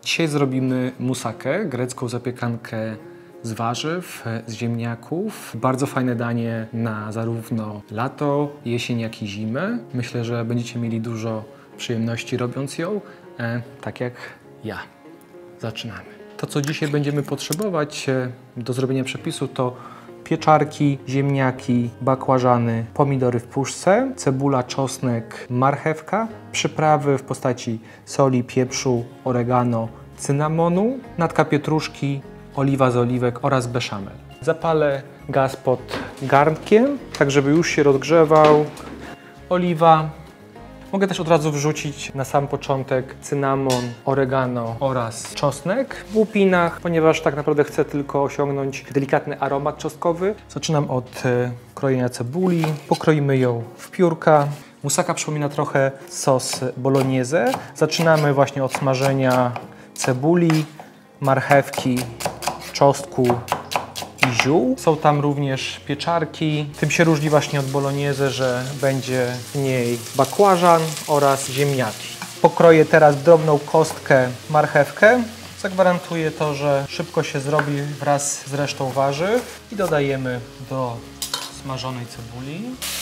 Dzisiaj zrobimy musakę, grecką zapiekankę z warzyw, z ziemniaków. Bardzo fajne danie na zarówno lato, jesień, jak i zimę. Myślę, że będziecie mieli dużo przyjemności robiąc ją, tak jak ja. Zaczynamy. To, co dzisiaj będziemy potrzebować do zrobienia przepisu, to pieczarki, ziemniaki, bakłażany, pomidory w puszce, cebula, czosnek, marchewka, przyprawy w postaci soli, pieprzu, oregano, cynamonu, natka pietruszki, oliwa z oliwek oraz beszamel. Zapalę gaz pod garnkiem, tak żeby już się rozgrzewał. Oliwa. Mogę też od razu wrzucić na sam początek cynamon, oregano oraz czosnek w łupinach, ponieważ tak naprawdę chcę tylko osiągnąć delikatny aromat czosnkowy. Zaczynam od krojenia cebuli. Pokroimy ją w piórka. Musaka przypomina trochę sos bolognese. Zaczynamy właśnie od smażenia cebuli, marchewki, czosnku i ziół. Są tam również pieczarki. Tym się różni właśnie od bolognese, że będzie w niej bakłażan oraz ziemniaki. Pokroję teraz drobną kostkę marchewkę. Zagwarantuję to, że szybko się zrobi wraz z resztą warzyw. I dodajemy do smażonej cebuli.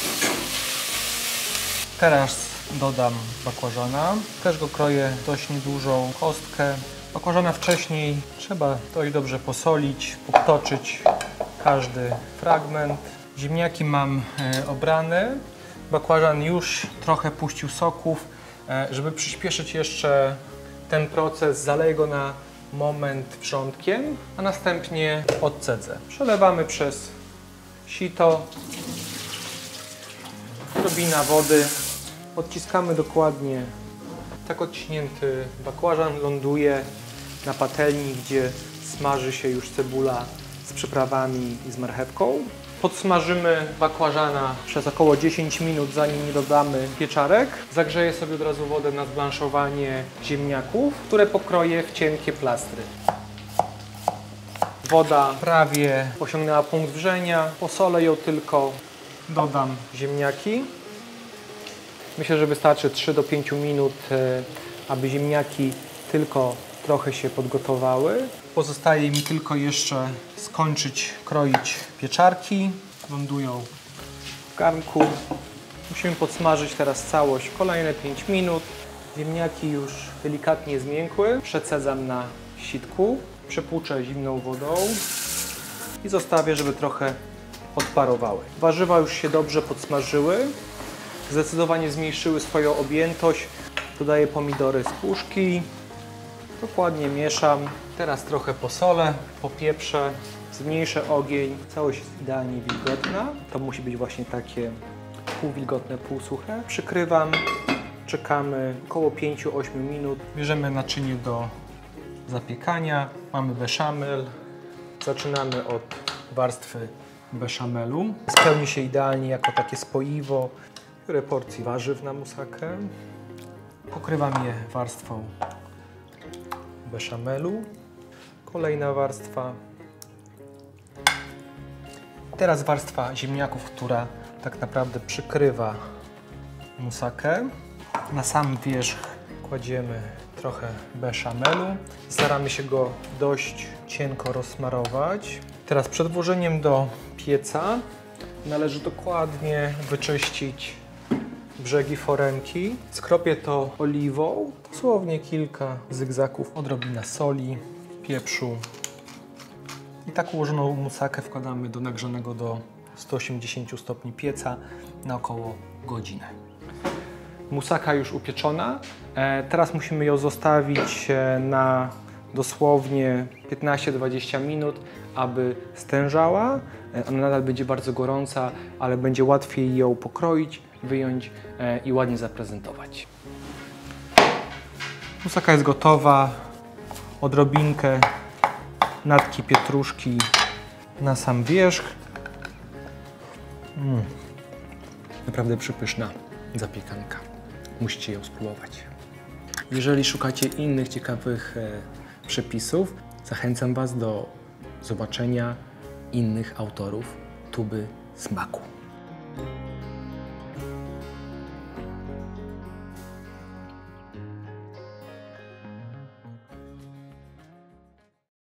Teraz dodam bakłażana. Też go kroję dość niedużą kostkę. Bakłażana wcześniej trzeba dość dobrze posolić, obtoczyć każdy fragment. Ziemniaki mam obrane. Bakłażan już trochę puścił soków. Żeby przyspieszyć jeszcze ten proces, zaleję go na moment wrzątkiem, a następnie odcedzę. Przelewamy przez sito. Odrobina wody. Odciskamy dokładnie. Tak odciśnięty bakłażan ląduje na patelni, gdzie smaży się już cebula z przyprawami i z marchewką. Podsmażymy bakłażana przez około 10 minut, zanim nie dodamy pieczarek. Zagrzeję sobie od razu wodę na zblanszowanie ziemniaków, które pokroję w cienkie plastry. Woda prawie osiągnęła punkt wrzenia. Posolę ją tylko. Dodam ziemniaki. Myślę, że wystarczy 3 do 5 minut, aby ziemniaki tylko trochę się podgotowały. Pozostaje mi tylko jeszcze skończyć kroić pieczarki. Lądują w garnku. Musimy podsmażyć teraz całość kolejne 5 minut. Ziemniaki już delikatnie zmiękły. Przecedzam na sitku. Przepłuczę zimną wodą i zostawię, żeby trochę odparowały. Warzywa już się dobrze podsmażyły. Zdecydowanie zmniejszyły swoją objętość. Dodaję pomidory z puszki. Dokładnie mieszam. Teraz trochę posolę, popieprzę, zmniejszę ogień. Całość jest idealnie wilgotna. To musi być właśnie takie półwilgotne, półsuche. Przykrywam, czekamy około 5-8 minut. Bierzemy naczynie do zapiekania. Mamy beszamel. Zaczynamy od warstwy beszamelu. Spełni się idealnie jako takie spoiwo. Biorę porcji warzyw na musakę. Pokrywam je warstwą beszamelu. Kolejna warstwa. Teraz warstwa ziemniaków, która tak naprawdę przykrywa musakę. Na sam wierzch kładziemy trochę beszamelu. Staramy się go dość cienko rozsmarować. Teraz przed włożeniem do pieca należy dokładnie wyczyścić brzegi foremki. Skropię to oliwą, dosłownie kilka zygzaków, odrobina soli, pieprzu. I tak ułożoną musakę wkładamy do nagrzanego do 180 stopni pieca na około godzinę. Musaka już upieczona. Teraz musimy ją zostawić na dosłownie 15-20 minut, aby stężała. Ona nadal będzie bardzo gorąca, ale będzie łatwiej ją pokroić, wyjąć i ładnie zaprezentować. Musaka jest gotowa. Odrobinkę natki pietruszki na sam wierzch. Naprawdę przepyszna zapiekanka. Musicie ją spróbować. Jeżeli szukacie innych ciekawych przepisów, zachęcam Was do zobaczenia innych autorów Tuby Smaku.